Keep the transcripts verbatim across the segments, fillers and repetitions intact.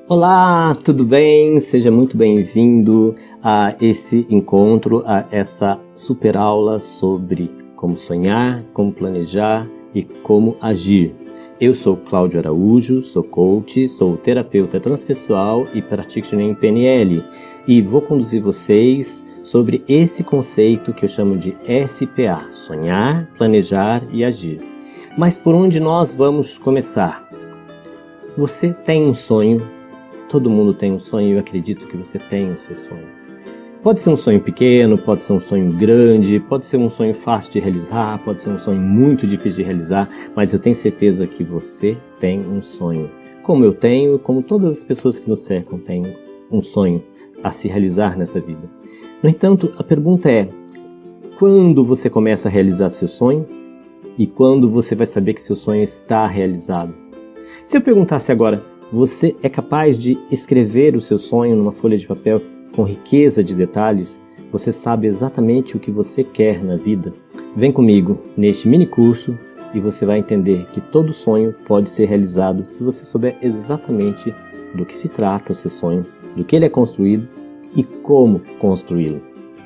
Olá, tudo bem? Seja muito bem-vindo a esse encontro, a essa super aula sobre como sonhar, como planejar e como agir. Eu sou Cláudio Araújo, sou coach, sou terapeuta transpessoal e practitioner em P N L e vou conduzir vocês sobre esse conceito que eu chamo de S P A, sonhar, planejar e agir. Mas por onde nós vamos começar? Você tem um sonho? Todo mundo tem um sonho e eu acredito que você tem o seu sonho. Pode ser um sonho pequeno, pode ser um sonho grande, pode ser um sonho fácil de realizar, pode ser um sonho muito difícil de realizar, mas eu tenho certeza que você tem um sonho. Como eu tenho, como todas as pessoas que nos cercam têm um sonho a se realizar nessa vida. No entanto, a pergunta é, quando você começa a realizar seu sonho? E quando você vai saber que seu sonho está realizado? Se eu perguntasse agora, você é capaz de escrever o seu sonho numa folha de papel com riqueza de detalhes? Você sabe exatamente o que você quer na vida? Vem comigo neste mini curso e você vai entender que todo sonho pode ser realizado se você souber exatamente do que se trata o seu sonho, do que ele é construído e como construí-lo.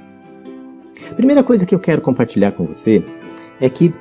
A primeira coisa que eu quero compartilhar com você é que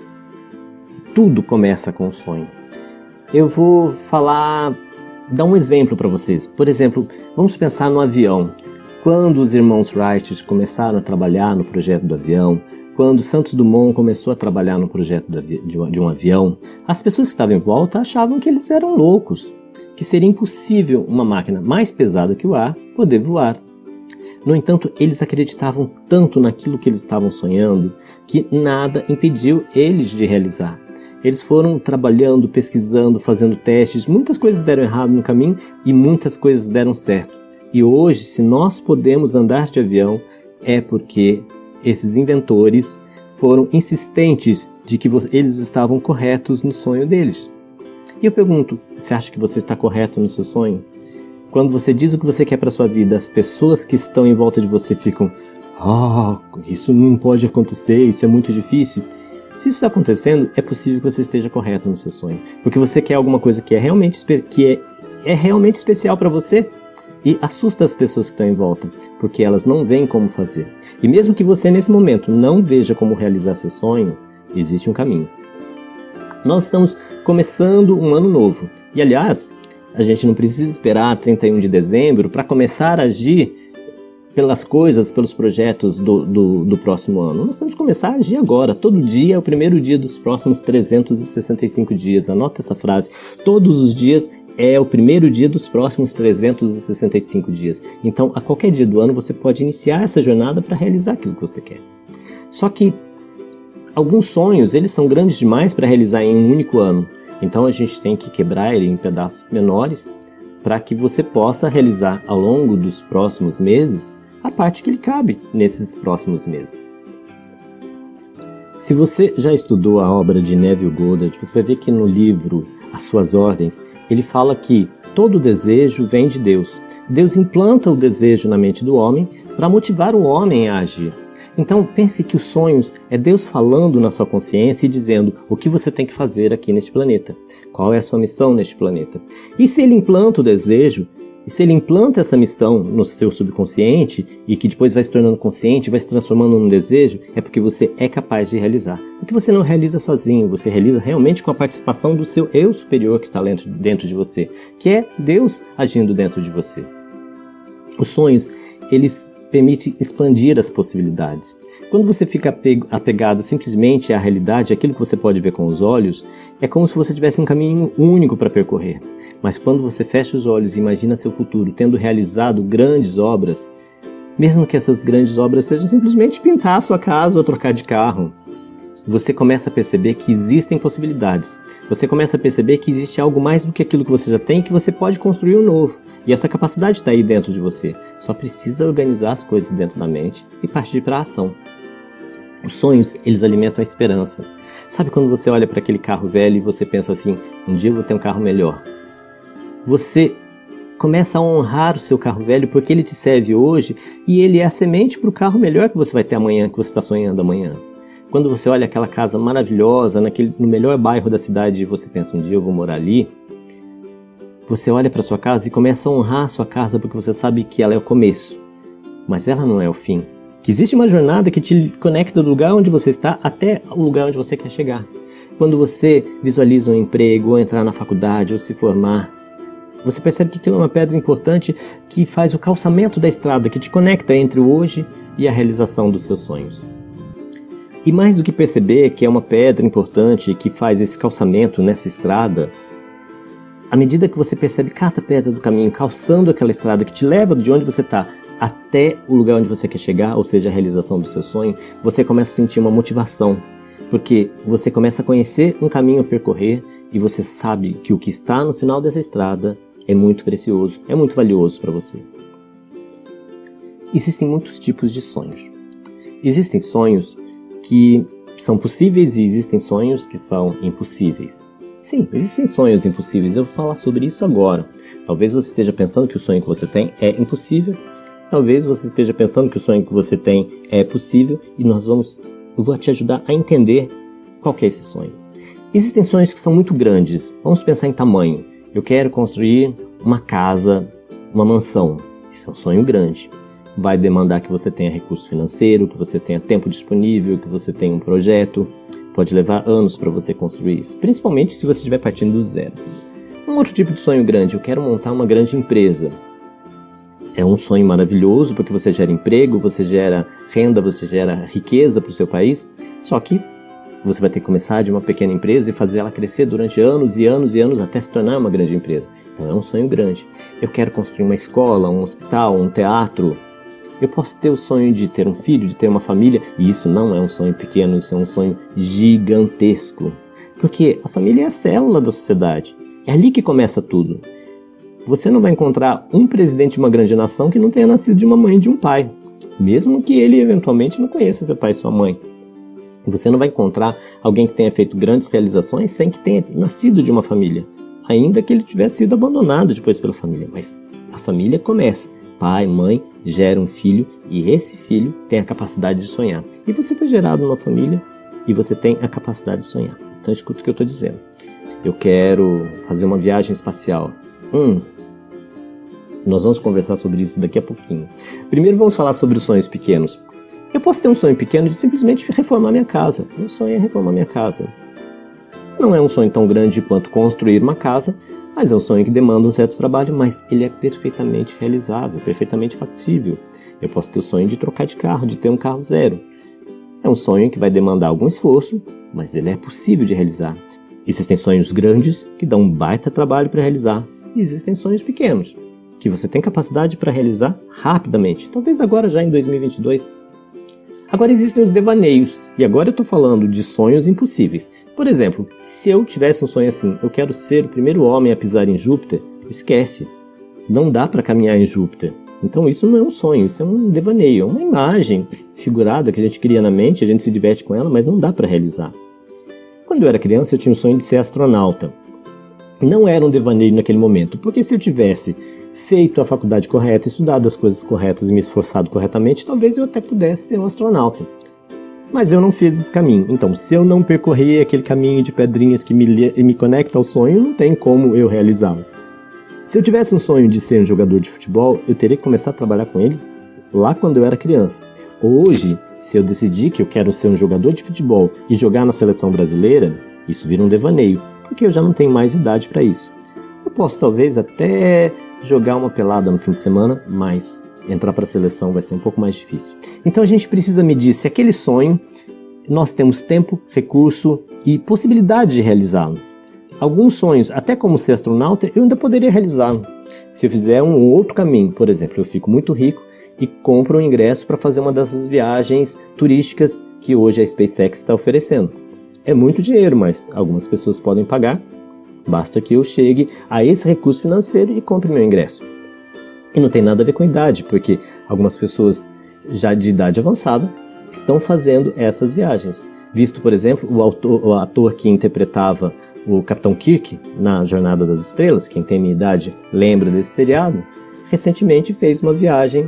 tudo começa com um sonho. Eu vou falar, dar um exemplo para vocês. Por exemplo, vamos pensar no avião. Quando os irmãos Wright começaram a trabalhar no projeto do avião, quando Santos Dumont começou a trabalhar no projeto de um avião, as pessoas que estavam em volta achavam que eles eram loucos, que seria impossível uma máquina mais pesada que o ar poder voar. No entanto, eles acreditavam tanto naquilo que eles estavam sonhando que nada impediu eles de realizar. Eles foram trabalhando, pesquisando, fazendo testes, muitas coisas deram errado no caminho e muitas coisas deram certo. E hoje, se nós podemos andar de avião, é porque esses inventores foram insistentes de que eles estavam corretos no sonho deles. E eu pergunto, você acha que você está correto no seu sonho? Quando você diz o que você quer para a sua vida, as pessoas que estão em volta de você ficam ah, isso não pode acontecer, isso é muito difícil. Se isso está acontecendo, é possível que você esteja correto no seu sonho. Porque você quer alguma coisa que é realmente, que é, é realmente especial para você e assusta as pessoas que estão em volta, porque elas não veem como fazer. E mesmo que você, nesse momento, não veja como realizar seu sonho, existe um caminho. Nós estamos começando um ano novo. E, aliás, a gente não precisa esperar trinta e um de dezembro para começar a agir pelas coisas, pelos projetos do, do, do próximo ano. Nós temos que começar a agir agora. Todo dia é o primeiro dia dos próximos trezentos e sessenta e cinco dias. Anota essa frase. Todos os dias é o primeiro dia dos próximos trezentos e sessenta e cinco dias. Então, a qualquer dia do ano, você pode iniciar essa jornada para realizar aquilo que você quer. Só que alguns sonhos, eles são grandes demais para realizar em um único ano. Então, a gente tem que quebrar ele em pedaços menores para que você possa realizar ao longo dos próximos meses a parte que lhe cabe nesses próximos meses. Se você já estudou a obra de Neville Goddard, você vai ver que no livro As Suas Ordens, ele fala que todo desejo vem de Deus. Deus implanta o desejo na mente do homem para motivar o homem a agir. Então pense que os sonhos é Deus falando na sua consciência e dizendo o que você tem que fazer aqui neste planeta. Qual é a sua missão neste planeta? E se ele implanta o desejo, e se ele implanta essa missão no seu subconsciente e que depois vai se tornando consciente, vai se transformando num desejo, é porque você é capaz de realizar. Porque você não realiza sozinho, você realiza realmente com a participação do seu eu superior que está dentro de você, que é Deus agindo dentro de você. Os sonhos, eles permitem expandir as possibilidades. Quando você fica apegado simplesmente à realidade, aquilo que você pode ver com os olhos, é como se você tivesse um caminho único para percorrer. Mas quando você fecha os olhos e imagina seu futuro tendo realizado grandes obras, mesmo que essas grandes obras sejam simplesmente pintar a sua casa ou trocar de carro, você começa a perceber que existem possibilidades. Você começa a perceber que existe algo mais do que aquilo que você já tem e que você pode construir um novo. E essa capacidade está aí dentro de você. Só precisa organizar as coisas dentro da mente e partir para a ação. Os sonhos, eles alimentam a esperança. Sabe quando você olha para aquele carro velho e você pensa assim, um dia eu vou ter um carro melhor? Você começa a honrar o seu carro velho porque ele te serve hoje e ele é a semente para o carro melhor que você vai ter amanhã, que você está sonhando amanhã. Quando você olha aquela casa maravilhosa, naquele, no melhor bairro da cidade e você pensa, um dia eu vou morar ali, Você olha para sua casa e começa a honrar a sua casa porque você sabe que ela é o começo, mas ela não é o fim. Que existe uma jornada que te conecta do lugar onde você está até o lugar onde você quer chegar. Quando você visualiza um emprego, ou entrar na faculdade, ou se formar, você percebe que aquilo é uma pedra importante que faz o calçamento da estrada, que te conecta entre o hoje e a realização dos seus sonhos. E mais do que perceber que é uma pedra importante que faz esse calçamento nessa estrada, à medida que você percebe cada pedra do caminho calçando aquela estrada que te leva de onde você está até o lugar onde você quer chegar, ou seja, a realização do seu sonho, você começa a sentir uma motivação, porque você começa a conhecer um caminho a percorrer e você sabe que o que está no final dessa estrada é muito precioso, é muito valioso para você. Existem muitos tipos de sonhos. Existem sonhos que são possíveis e existem sonhos que são impossíveis. Sim, existem sonhos impossíveis, eu vou falar sobre isso agora. Talvez você esteja pensando que o sonho que você tem é impossível, talvez você esteja pensando que o sonho que você tem é possível e nós vamos, eu vou te ajudar a entender qual que é esse sonho. Existem sonhos que são muito grandes, vamos pensar em tamanho. Eu quero construir uma casa, uma mansão, isso é um sonho grande. Vai demandar que você tenha recurso financeiro, que você tenha tempo disponível, que você tenha um projeto. Pode levar anos para você construir isso, principalmente se você estiver partindo do zero. Um outro tipo de sonho grande, eu quero montar uma grande empresa. É um sonho maravilhoso porque você gera emprego, você gera renda, você gera riqueza para o seu país, só que você vai ter que começar de uma pequena empresa e fazer ela crescer durante anos e anos e anos até se tornar uma grande empresa. Então é um sonho grande. Eu quero construir uma escola, um hospital, um teatro. Eu posso ter o sonho de ter um filho, de ter uma família, e isso não é um sonho pequeno, isso é um sonho gigantesco. Porque a família é a célula da sociedade. É ali que começa tudo. Você não vai encontrar um presidente de uma grande nação que não tenha nascido de uma mãe e de um pai, mesmo que ele eventualmente não conheça seu pai e sua mãe. Você não vai encontrar alguém que tenha feito grandes realizações sem que tenha nascido de uma família, ainda que ele tivesse sido abandonado depois pela família. Mas a família começa. Pai, mãe, gera um filho e esse filho tem a capacidade de sonhar. E você foi gerado numa família e você tem a capacidade de sonhar. Então escuta o que eu estou dizendo. Eu quero fazer uma viagem espacial. Hum, nós vamos conversar sobre isso daqui a pouquinho. Primeiro vamos falar sobre os sonhos pequenos. Eu posso ter um sonho pequeno de simplesmente reformar minha casa. Meu sonho é reformar minha casa. Não é um sonho tão grande quanto construir uma casa, mas é um sonho que demanda um certo trabalho, mas ele é perfeitamente realizável, perfeitamente factível. Eu posso ter o sonho de trocar de carro, de ter um carro zero. É um sonho que vai demandar algum esforço, mas ele é possível de realizar. Existem sonhos grandes que dão um baita trabalho para realizar, e existem sonhos pequenos que você tem capacidade para realizar rapidamente, talvez agora já em dois mil e vinte e dois. Agora existem os devaneios, e agora eu estou falando de sonhos impossíveis. Por exemplo, se eu tivesse um sonho assim, eu quero ser o primeiro homem a pisar em Júpiter, esquece, não dá para caminhar em Júpiter. Então isso não é um sonho, isso é um devaneio, é uma imagem figurada que a gente cria na mente, a gente se diverte com ela, mas não dá para realizar. Quando eu era criança eu tinha o sonho de ser astronauta. Não era um devaneio naquele momento, porque se eu tivesse feito a faculdade correta, estudado as coisas corretas e me esforçado corretamente, talvez eu até pudesse ser um astronauta. Mas eu não fiz esse caminho. Então, se eu não percorrer aquele caminho de pedrinhas que me, me conecta ao sonho, não tem como eu realizá-lo. Se eu tivesse um sonho de ser um jogador de futebol, eu teria que começar a trabalhar com ele lá quando eu era criança. Hoje, se eu decidir que eu quero ser um jogador de futebol e jogar na seleção brasileira, isso vira um devaneio, porque eu já não tenho mais idade para isso. Eu posso talvez até jogar uma pelada no fim de semana, mas entrar para a seleção vai ser um pouco mais difícil. Então a gente precisa medir se aquele sonho nós temos tempo, recurso e possibilidade de realizá-lo. Alguns sonhos, até como ser astronauta, eu ainda poderia realizá-lo. Se eu fizer um outro caminho, por exemplo, eu fico muito rico e compro um ingresso para fazer uma dessas viagens turísticas que hoje a SpaceX está oferecendo. É muito dinheiro, mas algumas pessoas podem pagar. Basta que eu chegue a esse recurso financeiro e compre meu ingresso. E não tem nada a ver com idade, porque algumas pessoas já de idade avançada estão fazendo essas viagens. Visto, por exemplo, o, autor, o ator que interpretava o Capitão Kirk na Jornada das Estrelas, quem tem minha idade lembra desse seriado, recentemente fez uma viagem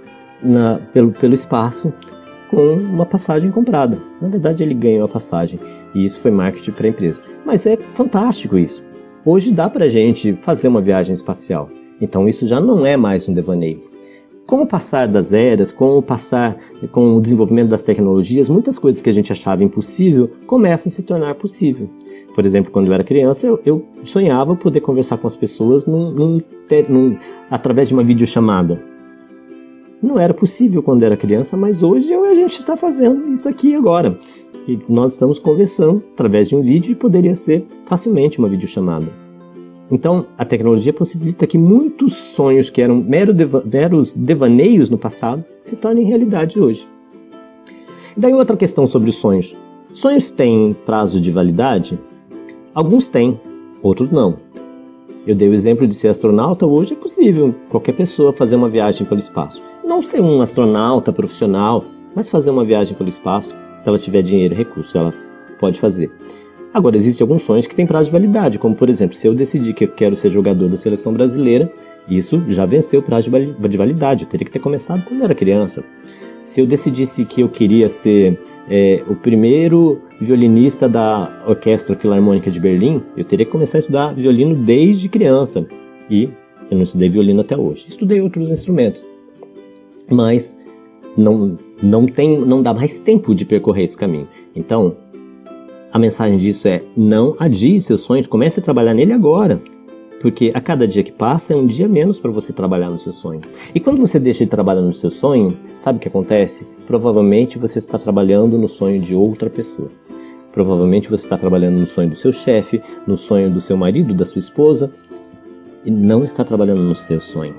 na, pelo, pelo espaço com uma passagem comprada. Na verdade, ele ganhou a passagem e isso foi marketing para a empresa. Mas é fantástico isso. Hoje dá pra gente fazer uma viagem espacial. Então isso já não é mais um devaneio. Com o passar das eras, com o passar, com o desenvolvimento das tecnologias, muitas coisas que a gente achava impossível começam a se tornar possível. Por exemplo, quando eu era criança, eu, eu sonhava poder conversar com as pessoas num, num, num, através de uma videochamada. Não era possível quando era criança, mas hoje a gente está fazendo isso aqui agora. E nós estamos conversando através de um vídeo e poderia ser facilmente uma videochamada. Então, a tecnologia possibilita que muitos sonhos que eram mero deva- meros devaneios no passado se tornem realidade hoje. E daí outra questão sobre os sonhos. Sonhos têm prazo de validade? Alguns têm, outros não. Eu dei o exemplo de ser astronauta, hoje é possível qualquer pessoa fazer uma viagem pelo espaço. Não ser um astronauta profissional, mas fazer uma viagem pelo espaço, se ela tiver dinheiro e recurso, ela pode fazer. Agora, existem alguns sonhos que têm prazo de validade, como por exemplo, se eu decidir que eu quero ser jogador da seleção brasileira, isso já venceu o prazo de validade, eu teria que ter começado quando eu era criança. Se eu decidisse que eu queria ser é, o primeiro violinista da Orquestra Filarmônica de Berlim, eu teria que começar a estudar violino desde criança. E eu não estudei violino até hoje. Estudei outros instrumentos. Mas não, não, tem, não dá mais tempo de percorrer esse caminho. Então, a mensagem disso é: não adie seus sonhos, comece a trabalhar nele agora. Porque a cada dia que passa é um dia menos para você trabalhar no seu sonho. E quando você deixa de trabalhar no seu sonho, sabe o que acontece? Provavelmente você está trabalhando no sonho de outra pessoa. Provavelmente você está trabalhando no sonho do seu chefe, no sonho do seu marido, da sua esposa, e não está trabalhando no seu sonho.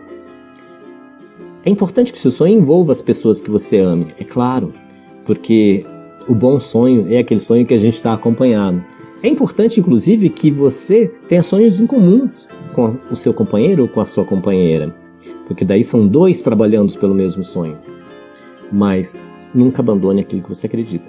É importante que o seu sonho envolva as pessoas que você ame, é claro, porque o bom sonho é aquele sonho que a gente está acompanhado. É importante, inclusive, que você tenha sonhos em comum com o seu companheiro ou com a sua companheira, porque daí são dois trabalhando pelo mesmo sonho. Mas nunca abandone aquilo que você acredita.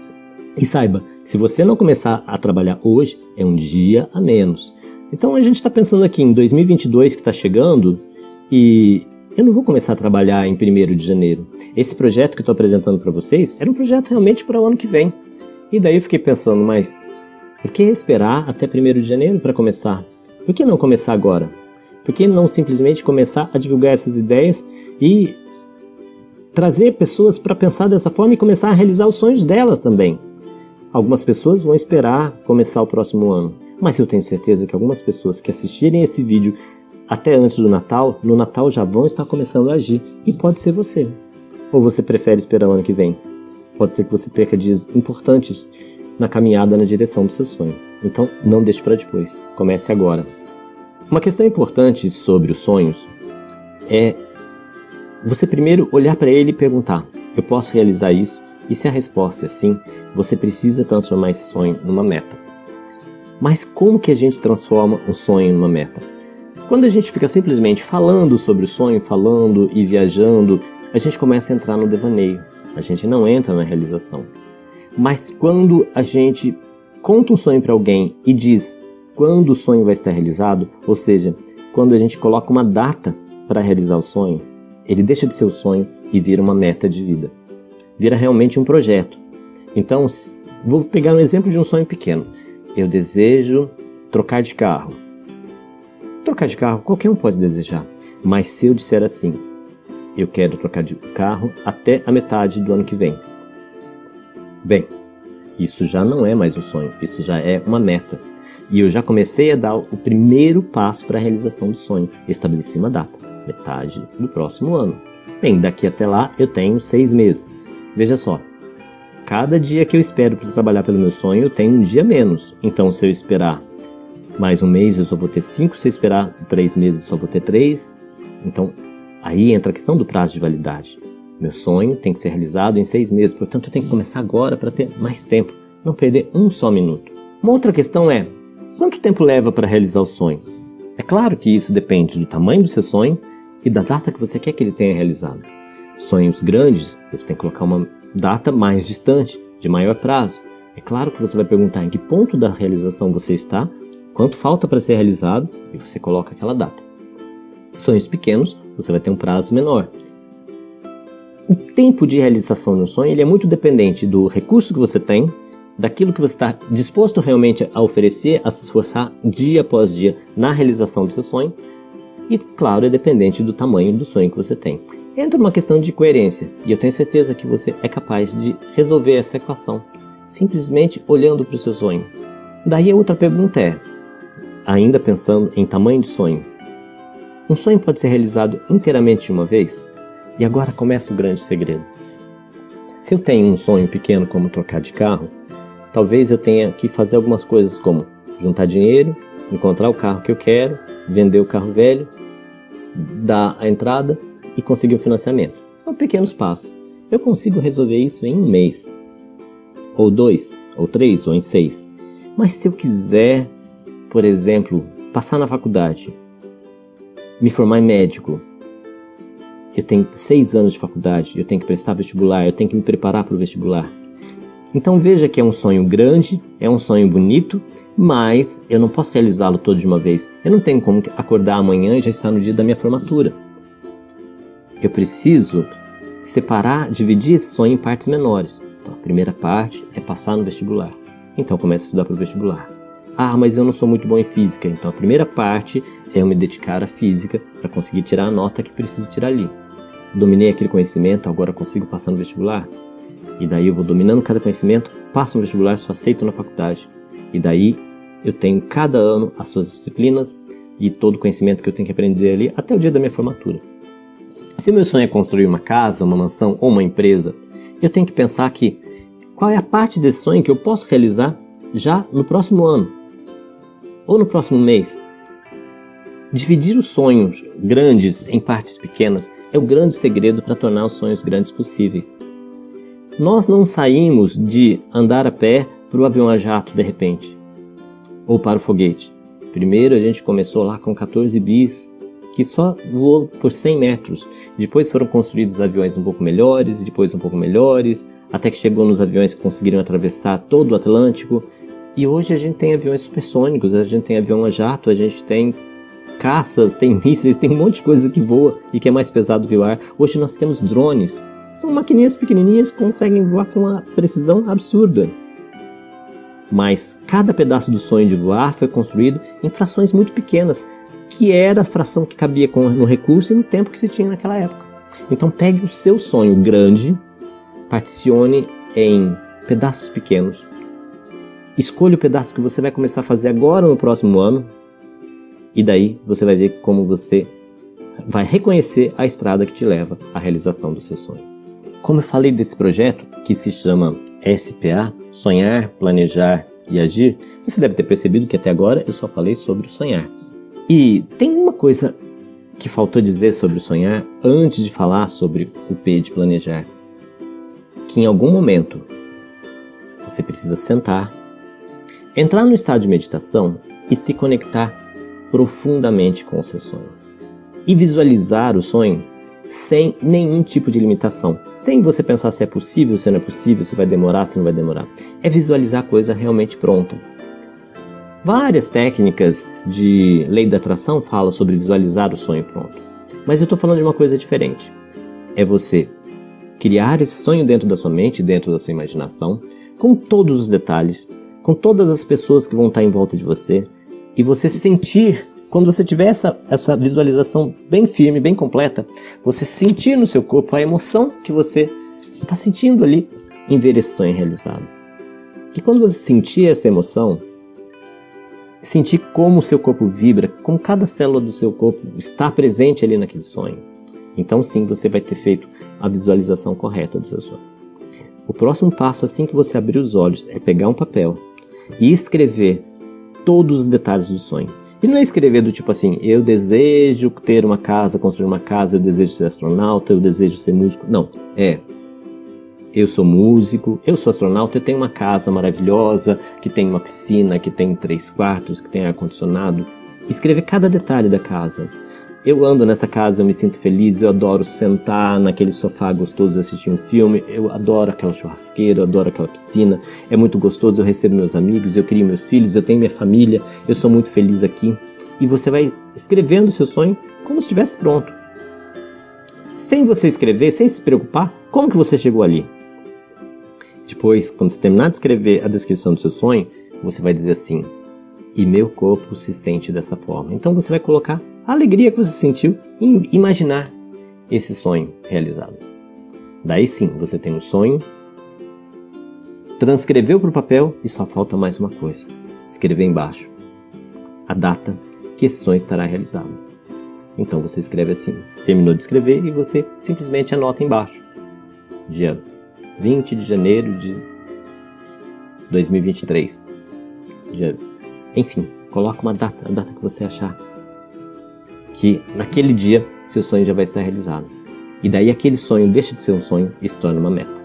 E saiba, se você não começar a trabalhar hoje, é um dia a menos. Então a gente está pensando aqui em dois mil e vinte e dois que está chegando e eu não vou começar a trabalhar em primeiro de janeiro. Esse projeto que eu estou apresentando para vocês era um projeto realmente para o ano que vem. E daí eu fiquei pensando, mas por que esperar até primeiro de janeiro para começar? Por que não começar agora? Por que não simplesmente começar a divulgar essas ideias e trazer pessoas para pensar dessa forma e começar a realizar os sonhos delas também? Algumas pessoas vão esperar começar o próximo ano, mas eu tenho certeza que algumas pessoas que assistirem esse vídeo até antes do Natal, no Natal já vão estar começando a agir, e pode ser você. Ou você prefere esperar o ano que vem? Pode ser que você perca dias importantes na caminhada na direção do seu sonho. Então, não deixe para depois. Comece agora. Uma questão importante sobre os sonhos é você primeiro olhar para ele e perguntar: eu posso realizar isso? E se a resposta é sim, você precisa transformar esse sonho numa meta. Mas como que a gente transforma um sonho numa meta? Quando a gente fica simplesmente falando sobre o sonho, falando e viajando, a gente começa a entrar no devaneio. A gente não entra na realização. Mas quando a gente conta um sonho para alguém e diz quando o sonho vai estar realizado, ou seja, quando a gente coloca uma data para realizar o sonho, ele deixa de ser o sonho e vira uma meta de vida. Vira realmente um projeto. Então, vou pegar um exemplo de um sonho pequeno. Eu desejo trocar de carro. Trocar de carro qualquer um pode desejar, mas se eu disser assim: eu quero trocar de carro até a metade do ano que vem. Bem, isso já não é mais um sonho, isso já é uma meta. E eu já comecei a dar o primeiro passo para a realização do sonho. Eu estabeleci uma data, metade do próximo ano. Bem, daqui até lá eu tenho seis meses. Veja só, cada dia que eu espero para trabalhar pelo meu sonho, eu tenho um dia menos. Então, se eu esperar mais um mês, eu só vou ter cinco. Se eu esperar três meses, eu só vou ter três. Então, aí entra a questão do prazo de validade. Meu sonho tem que ser realizado em seis meses, portanto eu tenho que começar agora para ter mais tempo, não perder um só minuto. Uma outra questão é, quanto tempo leva para realizar o sonho? É claro que isso depende do tamanho do seu sonho e da data que você quer que ele tenha realizado. Sonhos grandes, você tem que colocar uma data mais distante, de maior prazo. É claro que você vai perguntar em que ponto da realização você está, quanto falta para ser realizado, e você coloca aquela data. Sonhos pequenos, você vai ter um prazo menor. O tempo de realização de um sonho ele é muito dependente do recurso que você tem daquilo que você está disposto realmente a oferecer, a se esforçar dia após dia na realização do seu sonho. E, claro, é dependente do tamanho do sonho que você tem. Entra uma questão de coerência, e eu tenho certeza que você é capaz de resolver essa equação, simplesmente olhando para o seu sonho. Daí a outra pergunta é, ainda pensando em tamanho de sonho, um sonho pode ser realizado inteiramente de uma vez? E agora começa o grande segredo. Se eu tenho um sonho pequeno como trocar de carro, talvez eu tenha que fazer algumas coisas como juntar dinheiro, encontrar o carro que eu quero, vender o carro velho, dar a entrada e conseguir o financiamento. São pequenos passos. Eu consigo resolver isso em um mês, ou dois, ou três, ou em seis. Mas se eu quiser, por exemplo, passar na faculdade, me formar em médico, eu tenho seis anos de faculdade, eu tenho que prestar vestibular, eu tenho que me preparar para o vestibular. Então veja que é um sonho grande, é um sonho bonito, mas eu não posso realizá-lo todo de uma vez. Eu não tenho como acordar amanhã e já estar no dia da minha formatura. Eu preciso separar, dividir esse sonho em partes menores. Então a primeira parte é passar no vestibular. Então eu começo a estudar para o vestibular. Ah, mas eu não sou muito bom em física. Então a primeira parte é eu me dedicar à física para conseguir tirar a nota que preciso tirar ali. Dominei aquele conhecimento, agora consigo passar no vestibular. E daí eu vou dominando cada conhecimento, passo no vestibular, só aceito na faculdade. E daí eu tenho cada ano as suas disciplinas e todo o conhecimento que eu tenho que aprender ali até o dia da minha formatura. Se o meu sonho é construir uma casa, uma mansão ou uma empresa, eu tenho que pensar que qual é a parte desse sonho que eu posso realizar já no próximo ano ou no próximo mês. Dividir os sonhos grandes em partes pequenas é o grande segredo para tornar os sonhos grandes possíveis. Nós não saímos de andar a pé para o avião a jato de repente, ou para o foguete. Primeiro a gente começou lá com quatorze bis, que só voou por cem metros. Depois foram construídos aviões um pouco melhores, depois um pouco melhores, até que chegou nos aviões que conseguiram atravessar todo o Atlântico. E hoje a gente tem aviões supersônicos, a gente tem avião a jato, a gente tem caças, tem mísseis, tem um monte de coisa que voa e que é mais pesado que o ar. Hoje nós temos drones. São maquininhas pequenininhas que conseguem voar com uma precisão absurda. Mas cada pedaço do sonho de voar foi construído em frações muito pequenas, que era a fração que cabia no recurso e no tempo que se tinha naquela época. Então pegue o seu sonho grande, particione em pedaços pequenos, escolha o pedaço que você vai começar a fazer agora no próximo ano, e daí você vai ver como você vai reconhecer a estrada que te leva à realização do seu sonho. Como eu falei desse projeto, que se chama S P A, Sonhar, Planejar e Agir, você deve ter percebido que até agora eu só falei sobre o sonhar. E tem uma coisa que faltou dizer sobre o sonhar antes de falar sobre o P de planejar. Que em algum momento você precisa sentar, entrar no estado de meditação e se conectar profundamente com o seu sonho. E visualizar o sonho sem nenhum tipo de limitação. Sem você pensar se é possível, se não é possível, se vai demorar, se não vai demorar. É visualizar a coisa realmente pronta. Várias técnicas de lei da atração falam sobre visualizar o sonho pronto. Mas eu estou falando de uma coisa diferente. É você criar esse sonho dentro da sua mente, dentro da sua imaginação, com todos os detalhes, com todas as pessoas que vão estar em volta de você, e você sentir, quando você tiver essa, essa visualização bem firme, bem completa, você sentir no seu corpo a emoção que você está sentindo ali em ver esse sonho realizado. E quando você sentir essa emoção, sentir como o seu corpo vibra, como cada célula do seu corpo está presente ali naquele sonho, então sim, você vai ter feito a visualização correta do seu sonho. O próximo passo, assim que você abrir os olhos, é pegar um papel e escrever todos os detalhes do sonho. E não é escrever do tipo assim, eu desejo ter uma casa, construir uma casa, eu desejo ser astronauta, eu desejo ser músico. Não, é, eu sou músico, eu sou astronauta, eu tenho uma casa maravilhosa, que tem uma piscina, que tem três quartos, que tem ar-condicionado. Escrever cada detalhe da casa. Eu ando nessa casa, eu me sinto feliz, eu adoro sentar naquele sofá gostoso e assistir um filme, eu adoro aquela churrasqueira, eu adoro aquela piscina, é muito gostoso, eu recebo meus amigos, eu crio meus filhos, eu tenho minha família, eu sou muito feliz aqui. E você vai escrevendo o seu sonho como se estivesse pronto. Sem você escrever, sem se preocupar, como que você chegou ali? Depois, quando você terminar de escrever a descrição do seu sonho, você vai dizer assim: e meu corpo se sente dessa forma. Então você vai colocar a alegria que você sentiu em imaginar esse sonho realizado. Daí sim, você tem um sonho, transcreveu para o papel e só falta mais uma coisa: escrever embaixo a data que esse sonho estará realizado. Então você escreve assim, terminou de escrever e você simplesmente anota embaixo: dia vinte de janeiro de dois mil e vinte e três. Dia... Enfim, coloca uma data, a data que você achar que naquele dia seu sonho já vai estar realizado. E daí aquele sonho deixa de ser um sonho e se torna uma meta.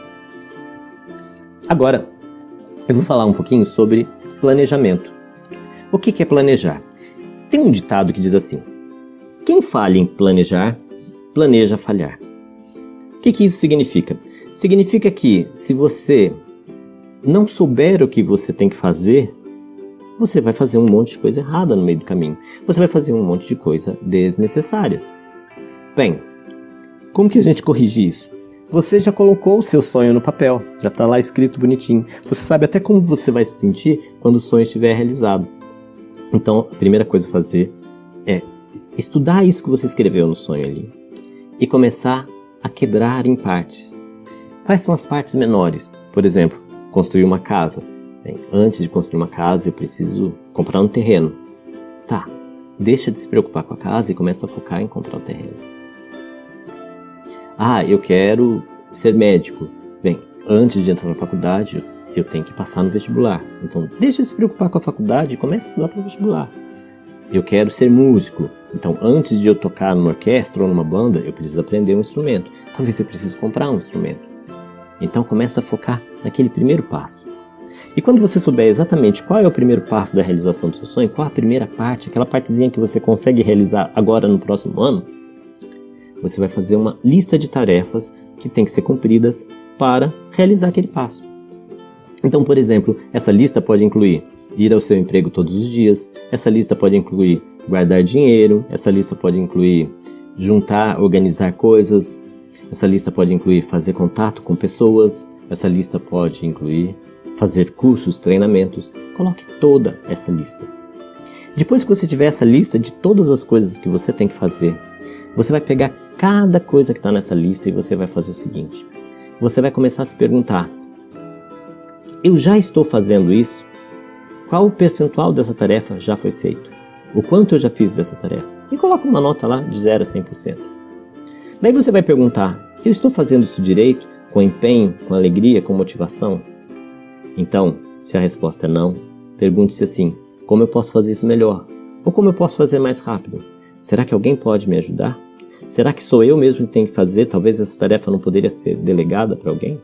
Agora, eu vou falar um pouquinho sobre planejamento. O que é planejar? Tem um ditado que diz assim: quem falha em planejar, planeja falhar. O que que isso significa? Significa que se você não souber o que você tem que fazer, você vai fazer um monte de coisa errada no meio do caminho. Você vai fazer um monte de coisa desnecessárias. Bem, como que a gente corrige isso? Você já colocou o seu sonho no papel, já está lá escrito bonitinho. Você sabe até como você vai se sentir quando o sonho estiver realizado. Então, a primeira coisa a fazer é estudar isso que você escreveu no sonho ali e começar a quebrar em partes. Quais são as partes menores? Por exemplo, construir uma casa. Bem, antes de construir uma casa, eu preciso comprar um terreno. Tá, deixa de se preocupar com a casa e começa a focar em comprar o terreno. Ah, eu quero ser médico. Bem, antes de entrar na faculdade, eu tenho que passar no vestibular. Então, deixa de se preocupar com a faculdade e comece a estudar para o vestibular. Eu quero ser músico. Então, antes de eu tocar numa orquestra ou numa banda, eu preciso aprender um instrumento. Talvez eu precise comprar um instrumento. Então, começa a focar naquele primeiro passo. E quando você souber exatamente qual é o primeiro passo da realização do seu sonho, qual a primeira parte, aquela partezinha que você consegue realizar agora no próximo ano, você vai fazer uma lista de tarefas que tem que ser cumpridas para realizar aquele passo. Então, por exemplo, essa lista pode incluir ir ao seu emprego todos os dias, essa lista pode incluir guardar dinheiro, essa lista pode incluir juntar, organizar coisas, essa lista pode incluir fazer contato com pessoas, essa lista pode incluir fazer cursos, treinamentos. Coloque toda essa lista. Depois que você tiver essa lista de todas as coisas que você tem que fazer, você vai pegar cada coisa que está nessa lista e você vai fazer o seguinte: você vai começar a se perguntar: eu já estou fazendo isso? Qual o percentual dessa tarefa já foi feito? O quanto eu já fiz dessa tarefa? E coloca uma nota lá de zero a cem por cento. Daí você vai perguntar: eu estou fazendo isso direito? Com empenho, com alegria, com motivação? Então, se a resposta é não, pergunte-se assim: como eu posso fazer isso melhor? Ou como eu posso fazer mais rápido? Será que alguém pode me ajudar? Será que sou eu mesmo que tenho que fazer? Talvez essa tarefa não poderia ser delegada para alguém?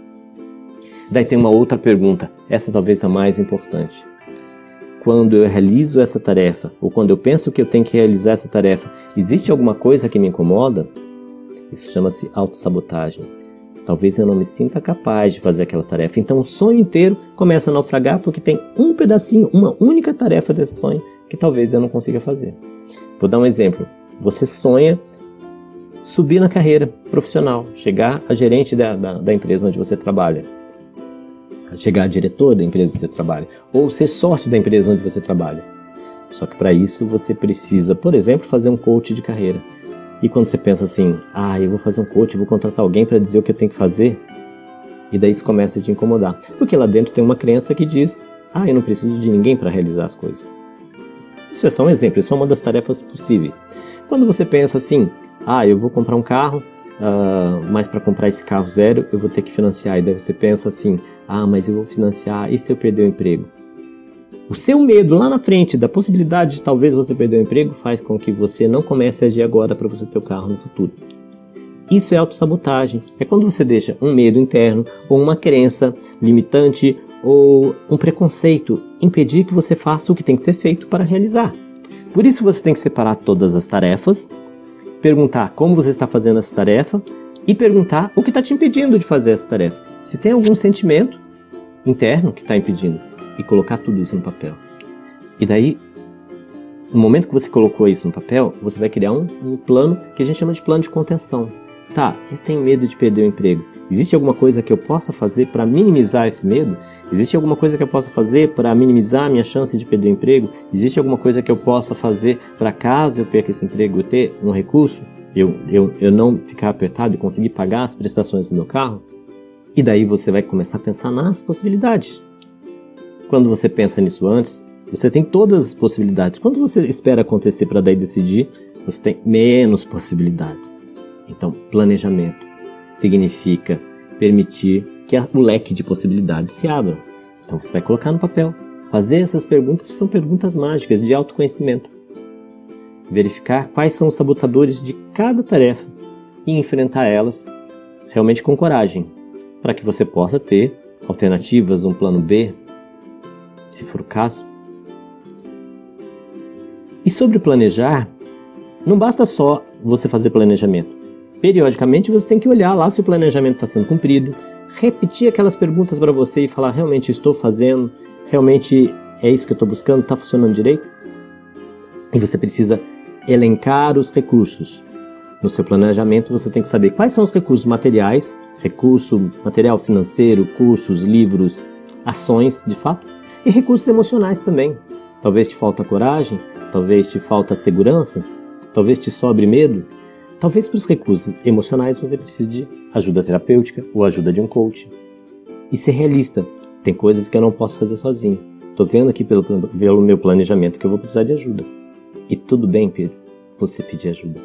Daí tem uma outra pergunta, essa talvez a mais importante. Quando eu realizo essa tarefa, ou quando eu penso que eu tenho que realizar essa tarefa, existe alguma coisa que me incomoda? Isso chama-se autossabotagem. Talvez eu não me sinta capaz de fazer aquela tarefa. Então o sonho inteiro começa a naufragar porque tem um pedacinho, uma única tarefa desse sonho que talvez eu não consiga fazer. Vou dar um exemplo. Você sonha subir na carreira profissional, chegar a gerente da, da, da empresa onde você trabalha, chegar a diretor da empresa onde você trabalha, ou ser sócio da empresa onde você trabalha. Só que para isso você precisa, por exemplo, fazer um coach de carreira. E quando você pensa assim: ah, eu vou fazer um coach, eu vou contratar alguém para dizer o que eu tenho que fazer, e daí isso começa a te incomodar. Porque lá dentro tem uma crença que diz: ah, eu não preciso de ninguém para realizar as coisas. Isso é só um exemplo, é só uma das tarefas possíveis. Quando você pensa assim: ah, eu vou comprar um carro, uh, mas para comprar esse carro zero eu vou ter que financiar. E daí você pensa assim: ah, mas eu vou financiar, e se eu perder o emprego? O seu medo lá na frente da possibilidade de talvez você perder o emprego faz com que você não comece a agir agora para você ter o carro no futuro. Isso é autossabotagem. É quando você deixa um medo interno ou uma crença limitante ou um preconceito impedir que você faça o que tem que ser feito para realizar. Por isso você tem que separar todas as tarefas, perguntar como você está fazendo essa tarefa e perguntar o que está te impedindo de fazer essa tarefa. Se tem algum sentimento interno que está impedindo, e colocar tudo isso no papel. E daí, no momento que você colocou isso no papel, você vai criar um, um plano que a gente chama de plano de contenção. Tá, eu tenho medo de perder o emprego. Existe alguma coisa que eu possa fazer para minimizar esse medo? Existe alguma coisa que eu possa fazer para minimizar a minha chance de perder o emprego? Existe alguma coisa que eu possa fazer para, caso eu perca esse emprego, eu ter um recurso? Eu, eu, eu não ficar apertado e conseguir pagar as prestações do meu carro? E daí você vai começar a pensar nas possibilidades. Quando você pensa nisso antes, você tem todas as possibilidades. Quando você espera acontecer para daí decidir, você tem menos possibilidades. Então, planejamento significa permitir que o leque de possibilidades se abra. Então você vai colocar no papel, fazer essas perguntas que são perguntas mágicas de autoconhecimento. Verificar quais são os sabotadores de cada tarefa e enfrentar elas realmente com coragem, para que você possa ter alternativas, um plano B, se for o caso. E sobre planejar, não basta só você fazer planejamento. Periodicamente você tem que olhar lá se o planejamento está sendo cumprido, repetir aquelas perguntas para você e falar, realmente estou fazendo, realmente é isso que eu estou buscando, está funcionando direito? E você precisa elencar os recursos. No seu planejamento você tem que saber quais são os recursos materiais, recurso material financeiro, cursos, livros, ações de fato, e recursos emocionais também. Talvez te falta coragem, talvez te falta segurança, talvez te sobre medo. Talvez para os recursos emocionais você precise de ajuda terapêutica ou ajuda de um coach. E ser realista. Tem coisas que eu não posso fazer sozinho. Estou vendo aqui pelo, pelo meu planejamento que eu vou precisar de ajuda. E tudo bem, Pedro, você pedir ajuda.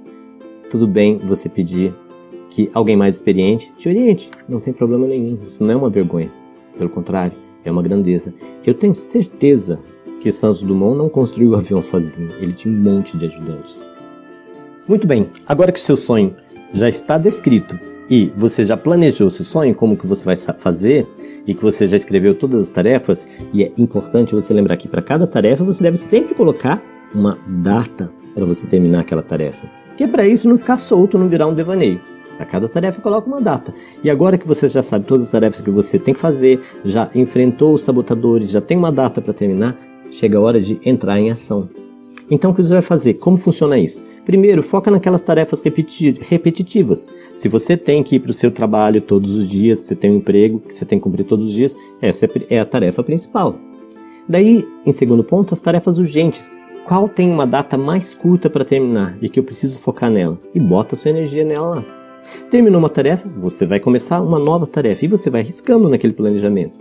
Tudo bem você pedir que alguém mais experiente te oriente. Não tem problema nenhum. Isso não é uma vergonha. Pelo contrário, é uma grandeza. Eu tenho certeza que Santos Dumont não construiu o avião sozinho. Ele tinha um monte de ajudantes. Muito bem, agora que o seu sonho já está descrito e você já planejou o seu sonho, como que você vai fazer, e que você já escreveu todas as tarefas, e é importante você lembrar que para cada tarefa você deve sempre colocar uma data para você terminar aquela tarefa. Que é para isso não ficar solto, não virar um devaneio. Para cada tarefa coloca uma data. E agora que você já sabe todas as tarefas que você tem que fazer, já enfrentou os sabotadores, já tem uma data para terminar, chega a hora de entrar em ação. Então o que você vai fazer? Como funciona isso? Primeiro, foca naquelas tarefas repeti- repetitivas. Se você tem que ir para o seu trabalho todos os dias, você tem um emprego que você tem que cumprir todos os dias, essa é a tarefa principal. Daí, em segundo ponto, as tarefas urgentes. Qual tem uma data mais curta para terminar e que eu preciso focar nela? E bota a sua energia nela lá. Terminou uma tarefa, você vai começar uma nova tarefa e você vai riscando naquele planejamento.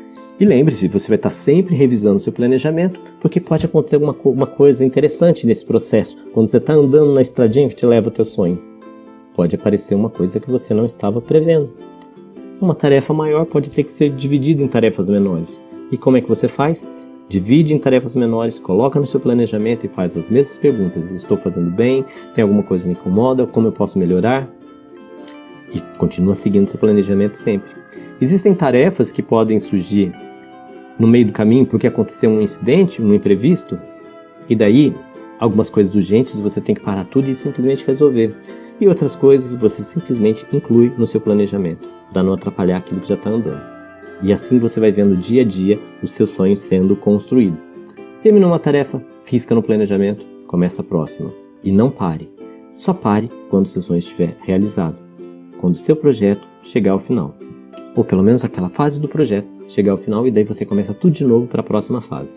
E lembre-se, você vai estar sempre revisando o seu planejamento, porque pode acontecer alguma co- uma coisa interessante nesse processo. Quando você está andando na estradinha que te leva ao teu sonho, pode aparecer uma coisa que você não estava prevendo. Uma tarefa maior pode ter que ser dividida em tarefas menores. E como é que você faz? Divide em tarefas menores, coloca no seu planejamento e faz as mesmas perguntas. Estou fazendo bem? Tem alguma coisa que me incomoda? Como eu posso melhorar? E continua seguindo seu planejamento sempre. Existem tarefas que podem surgir no meio do caminho porque aconteceu um incidente, um imprevisto, e daí algumas coisas urgentes você tem que parar tudo e simplesmente resolver. E outras coisas você simplesmente inclui no seu planejamento, para não atrapalhar aquilo que já está andando. E assim você vai vendo dia a dia o seu sonho sendo construído. Terminou uma tarefa, risca no planejamento, começa a próxima. E não pare. Só pare quando o seu sonho estiver realizado. Quando o seu projeto chegar ao final. Ou pelo menos aquela fase do projeto chegar ao final e daí você começa tudo de novo para a próxima fase.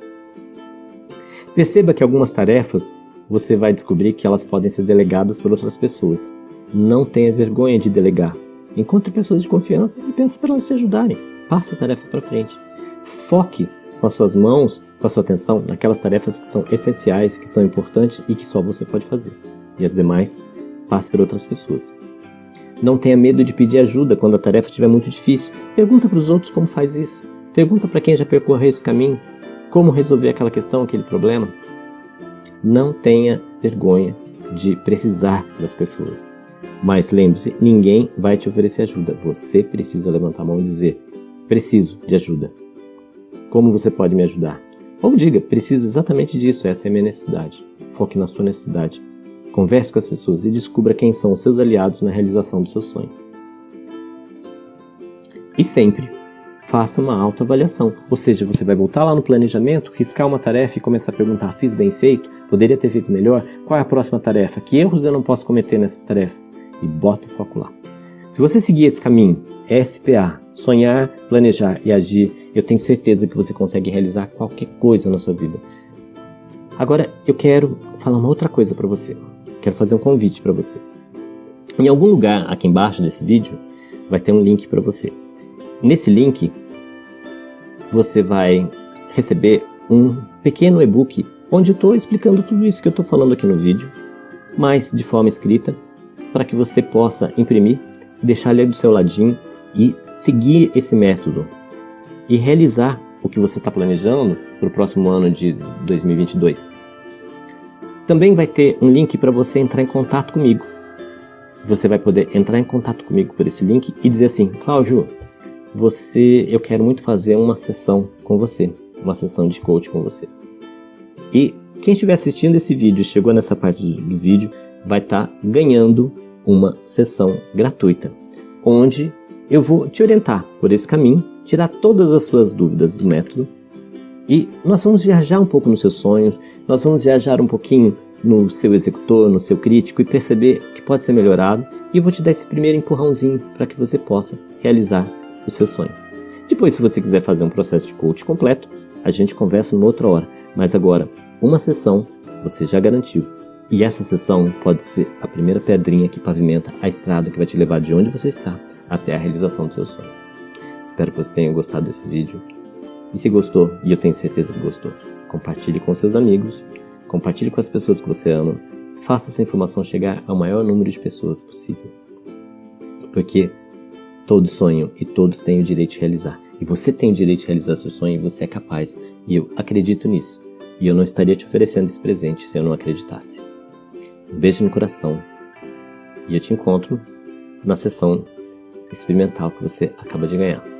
Perceba que algumas tarefas você vai descobrir que elas podem ser delegadas por outras pessoas. Não tenha vergonha de delegar. Encontre pessoas de confiança e peça para elas te ajudarem. Passe a tarefa para frente. Foque com as suas mãos, com a sua atenção, naquelas tarefas que são essenciais, que são importantes e que só você pode fazer. E as demais, passe para outras pessoas. Não tenha medo de pedir ajuda quando a tarefa estiver muito difícil. Pergunta para os outros como faz isso. Pergunta para quem já percorreu esse caminho como resolver aquela questão, aquele problema. Não tenha vergonha de precisar das pessoas. Mas lembre-se, ninguém vai te oferecer ajuda. Você precisa levantar a mão e dizer, preciso de ajuda. Como você pode me ajudar? Ou diga, preciso exatamente disso, essa é a minha necessidade. Foque na sua necessidade. Converse com as pessoas e descubra quem são os seus aliados na realização do seu sonho. E sempre faça uma autoavaliação. Ou seja, você vai voltar lá no planejamento, riscar uma tarefa e começar a perguntar, fiz bem feito? Poderia ter feito melhor? Qual é a próxima tarefa? Que erros eu não posso cometer nessa tarefa? e bota o foco lá. Se você seguir esse caminho, S P A, sonhar, planejar e agir, eu tenho certeza que você consegue realizar qualquer coisa na sua vida. Agora, eu quero falar uma outra coisa para você. Quero fazer um convite para você. Em algum lugar aqui embaixo desse vídeo, vai ter um link para você. Nesse link, você vai receber um pequeno e-book onde eu estou explicando tudo isso que eu estou falando aqui no vídeo, mas de forma escrita, para que você possa imprimir, deixar ali do seu ladinho e seguir esse método e realizar o que você está planejando para o próximo ano de dois mil e vinte e dois. Também vai ter um link para você entrar em contato comigo. Você vai poder entrar em contato comigo por esse link e dizer assim: Cláudio, você, eu quero muito fazer uma sessão com você, uma sessão de coach com você. E quem estiver assistindo esse vídeo e chegou nessa parte do, do vídeo, vai estar tá ganhando uma sessão gratuita, onde eu vou te orientar por esse caminho, tirar todas as suas dúvidas do método e nós vamos viajar um pouco nos seus sonhos, nós vamos viajar um pouquinho no seu executor, no seu crítico e perceber o que pode ser melhorado, e eu vou te dar esse primeiro empurrãozinho para que você possa realizar o seu sonho. Depois, se você quiser fazer um processo de coach completo, a gente conversa numa outra hora, mas agora, uma sessão você já garantiu. E essa sessão pode ser a primeira pedrinha que pavimenta a estrada que vai te levar de onde você está até a realização do seu sonho. Espero que você tenha gostado desse vídeo. E se gostou, e eu tenho certeza que gostou, compartilhe com seus amigos, compartilhe com as pessoas que você ama, faça essa informação chegar ao maior número de pessoas possível. Porque todos sonham e todos têm o direito de realizar. E você tem o direito de realizar seu sonho e você é capaz. E eu acredito nisso. E eu não estaria te oferecendo esse presente se eu não acreditasse. Um beijo no coração. E eu te encontro na sessão experimental que você acaba de ganhar.